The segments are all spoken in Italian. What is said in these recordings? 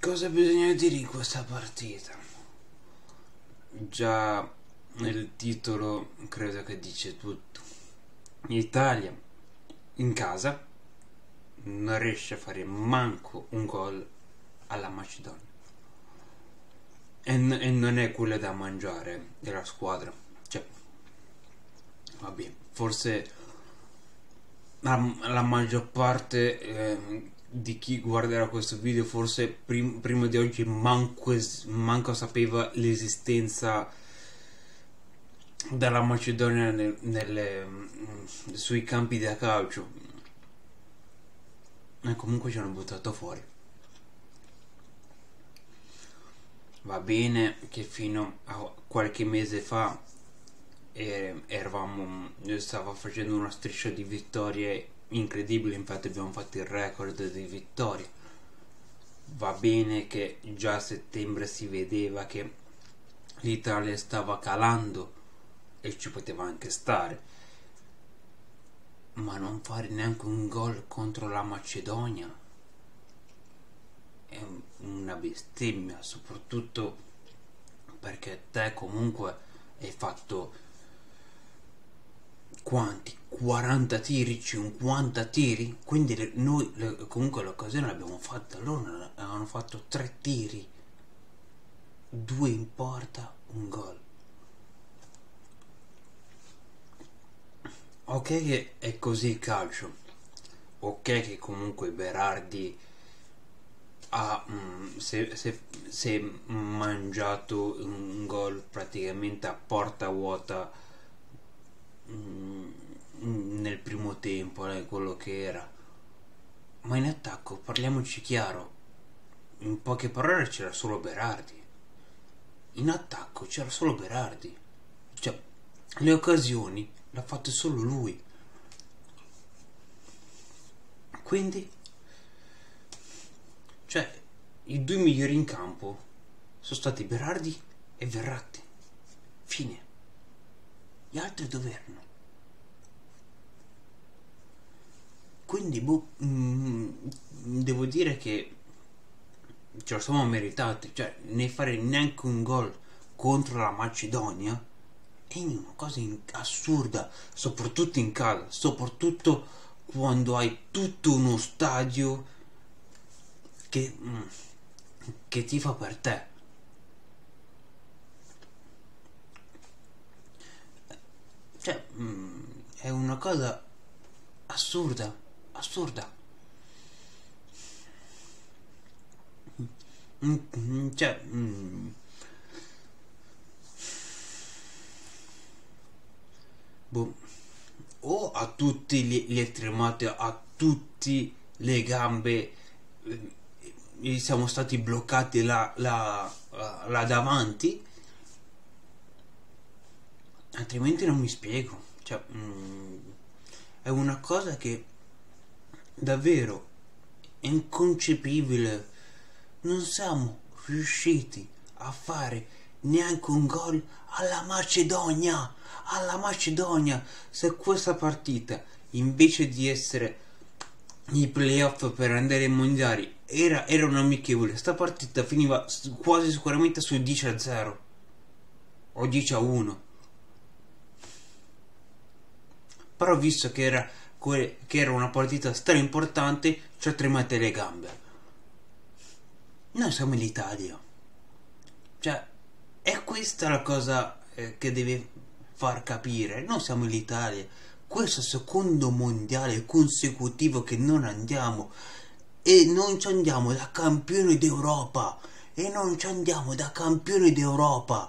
Cosa bisogna dire in questa partita? Già nel titolo credo che dice tutto. L'Italia in casa non riesce a fare manco un gol alla Macedonia. E non è quello da mangiare della squadra. Cioè, vabbè, forse la maggior parte di chi guarderà questo video forse prima di oggi manco sapeva l'esistenza della Macedonia sui campi da calcio, e comunque ci hanno buttato fuori. Va bene che fino a qualche mese fa stava facendo una striscia di vittorie incredibile, infatti abbiamo fatto il record di vittorie. Va bene che già a settembre si vedeva che l'Italia stava calando e ci poteva anche stare, ma non fare neanche un gol contro la Macedonia è una bestemmia, soprattutto perché te comunque hai fatto quanti? 40 tiri, 50 tiri, quindi noi comunque l'occasione l'abbiamo fatta, loro avevano fatto 3 tiri, 2 in porta, un gol. Ok che è così il calcio, ok che comunque Berardi si è mangiato un gol praticamente a porta vuota nel primo tempo, quello che era, ma in attacco parliamoci chiaro, in poche parole c'era solo Berardi, in attacco c'era solo Berardi, cioè le occasioni l'ha fatte solo lui, quindi cioè i due migliori in campo sono stati Berardi e Verratti, fine. Gli altri dove erano? Quindi devo dire che ce lo siamo meritati, cioè ne fare neanche un gol contro la Macedonia è una cosa assurda, soprattutto in casa, soprattutto quando hai tutto uno stadio che tifa per te. Cioè è una cosa assurda, assurda. Cioè boh, o a tutti gli estremati, a tutti le gambe, siamo stati bloccati là davanti, altrimenti non mi spiego. Cioè è una cosa che davvero è inconcepibile. Non siamo riusciti a fare neanche un gol alla Macedonia. Alla Macedonia, se questa partita invece di essere i playoff per andare ai mondiali era un amichevole, sta partita finiva quasi sicuramente su 10-0 o 10-1. Però visto che era una partita stra importante, ci ha tremate le gambe. Noi siamo l'Italia, cioè è questa la cosa che deve far capire. Noi siamo l'Italia, questo è il secondo mondiale consecutivo che non andiamo, e non ci andiamo da campioni d'Europa, e non ci andiamo da campioni d'Europa.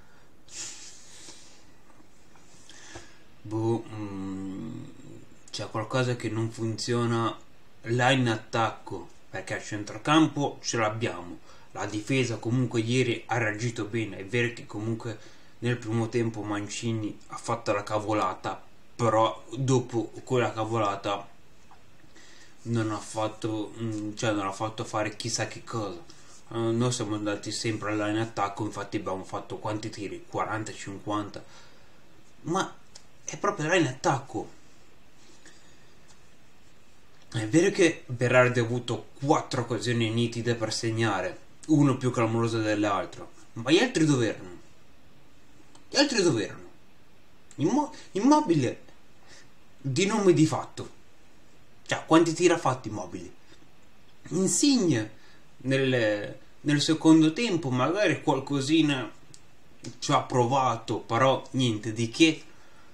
C'è qualcosa che non funziona là in attacco, perché a centrocampo ce l'abbiamo, la difesa comunque ieri ha reagito bene. È vero che comunque nel primo tempo Mancini ha fatto la cavolata, però dopo quella cavolata non ha fatto fare chissà che cosa. Noi siamo andati sempre là in attacco, infatti abbiamo fatto quanti tiri? 40-50, ma è proprio là in attacco. È vero che Berardi ha avuto 4 occasioni nitide per segnare, uno più clamoroso dell'altro, ma gli altri dove erano? Gli altri dove erano? Immobile di nome di fatto. Cioè, quanti tiri ha fatto Immobile? Insigne nel secondo tempo magari qualcosina ci ha provato, però niente di che.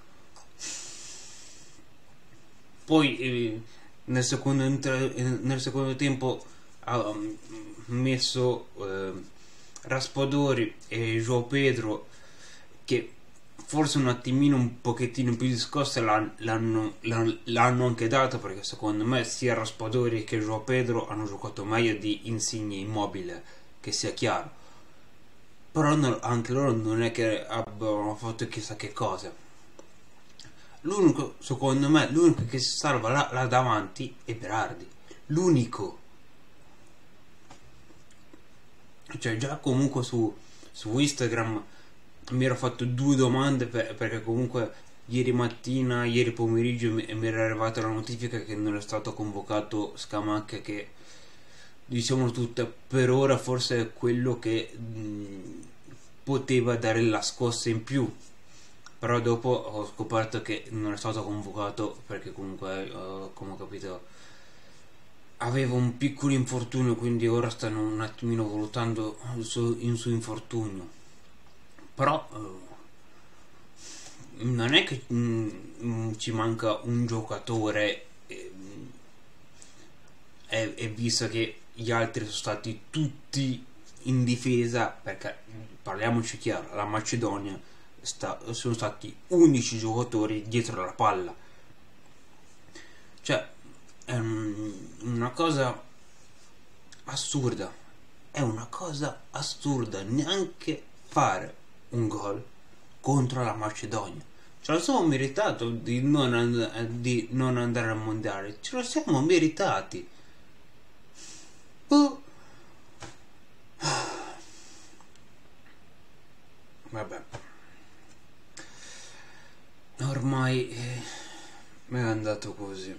Poi nel secondo tempo ha messo Raspadori e João Pedro, che forse un attimino un pochettino più di scossa l'hanno anche dato, perché secondo me sia Raspadori che João Pedro hanno giocato meglio di Insigne e Immobile, che sia chiaro, però anche loro non è che abbiano fatto chissà che cosa. L'unico, secondo me, l'unico che si salva là davanti è Berardi. L'unico. Cioè, già comunque su Instagram mi ero fatto 2 domande perché comunque ieri pomeriggio mi era arrivata la notifica che non è stato convocato Scamacca, che diciamo tutta per ora forse è quello che poteva dare la scossa in più. Però dopo ho scoperto che non è stato convocato perché comunque, come ho capito, aveva un piccolo infortunio, quindi ora stanno un attimino valutando il suo infortunio. Però non è che ci manca un giocatore, e visto che gli altri sono stati tutti in difesa, perché parliamoci chiaro, la Macedonia sono stati 11 giocatori dietro la palla. Cioè, è una cosa assurda. È una cosa assurda neanche fare un gol contro la Macedonia. Ce lo siamo meritato di non andare al mondiale. Ce lo siamo meritati. Vabbè. Ormai è andato così.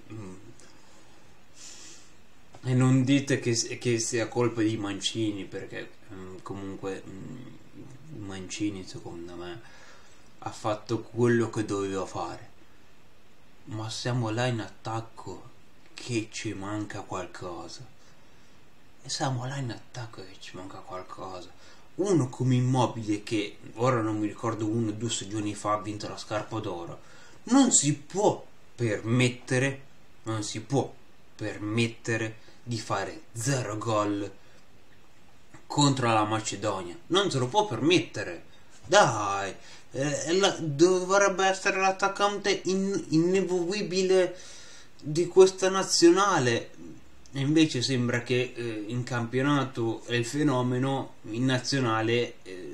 E non dite che sia colpa di Mancini, perché comunque Mancini secondo me ha fatto quello che doveva fare. Ma siamo là in attacco che ci manca qualcosa. E siamo là in attacco che ci manca qualcosa. Uno come Immobile, che ora non mi ricordo 1 o 2 stagioni fa ha vinto la scarpa d'oro, non si può permettere di fare 0 gol contro la Macedonia. Non se lo può permettere. Dai, dovrebbe essere l'attaccante inemovibile di questa nazionale. E invece sembra che in campionato è il fenomeno, in nazionale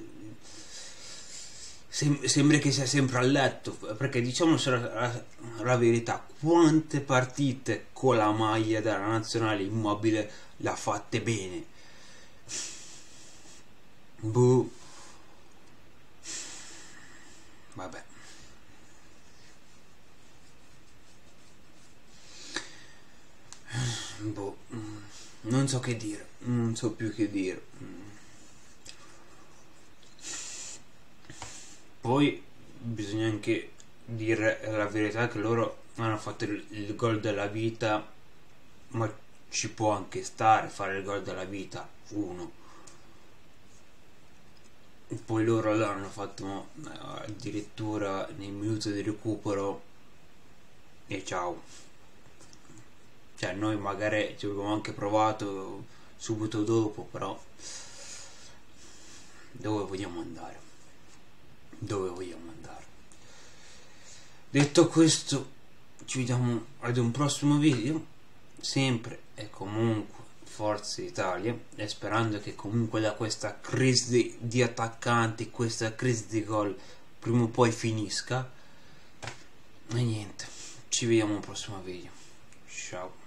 sembra che sia sempre a letto, perché diciamoci la verità, quante partite con la maglia della nazionale Immobile l'ha fatte bene. Boh. Vabbè. Boh, non so che dire, non so più che dire. Poi bisogna anche dire la verità che loro hanno fatto il gol della vita, ma ci può anche stare fare il gol della vita, uno. Poi loro l'hanno fatto addirittura nei minuti di recupero e ciao. Cioè, noi magari ci abbiamo anche provato subito dopo, però dove vogliamo andare? Dove vogliamo andare? Detto questo, ci vediamo ad un prossimo video, sempre e comunque Forza Italia, e sperando che comunque da questa crisi di attaccanti, questa crisi di gol prima o poi finisca. E niente, ci vediamo al prossimo video. Ciao.